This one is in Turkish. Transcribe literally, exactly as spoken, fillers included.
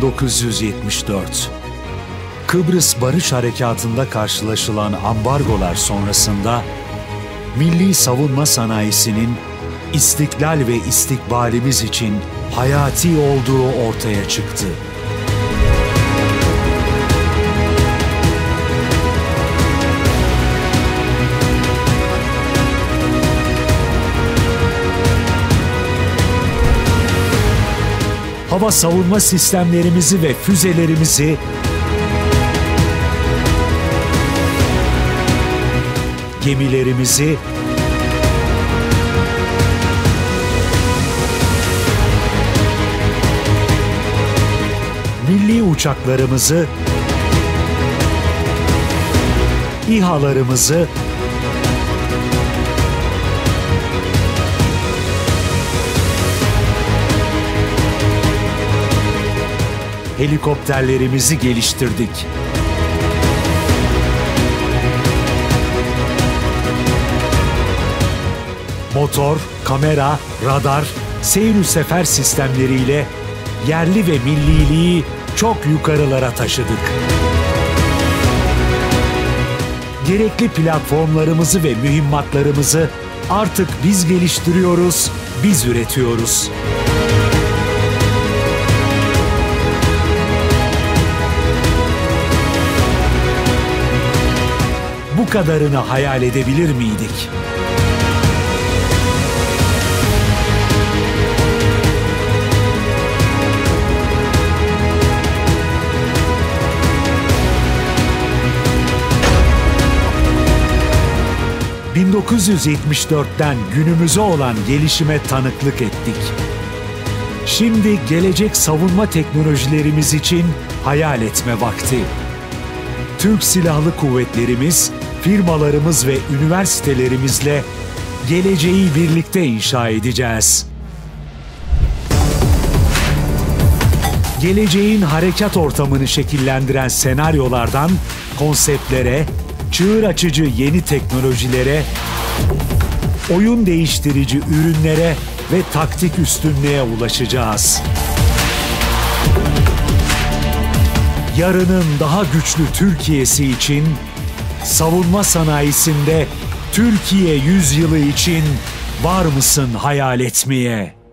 bin dokuz yüz yetmiş dört. Kıbrıs Barış Harekatı'nda karşılaşılan ambargolar sonrasında milli savunma sanayisinin istiklal ve istikbalimiz için hayati olduğu ortaya çıktı. Hava savunma sistemlerimizi ve füzelerimizi gemilerimizi milli uçaklarımızı, İHA'larımızı, helikopterlerimizi geliştirdik. Motor, kamera, radar, seyir sefer sistemleriyle yerli ve milliliği çok yukarılara taşıdık. Gerekli platformlarımızı ve mühimmatlarımızı artık biz geliştiriyoruz, biz üretiyoruz. Bu kadarını hayal edebilir miydik? bin dokuz yüz yetmiş dört'ten günümüze olan gelişime tanıklık ettik. Şimdi gelecek savunma teknolojilerimiz için hayal etme vakti. Türk Silahlı Kuvvetlerimiz, firmalarımız ve üniversitelerimizle geleceği birlikte inşa edeceğiz. Geleceğin harekat ortamını şekillendiren senaryolardan konseptlere, çığır açıcı yeni teknolojilere, oyun değiştirici ürünlere ve taktik üstünlüğe ulaşacağız. Yarının daha güçlü Türkiye'si için, savunma sanayisinde Türkiye yüzyılı için var mısın hayal etmeye?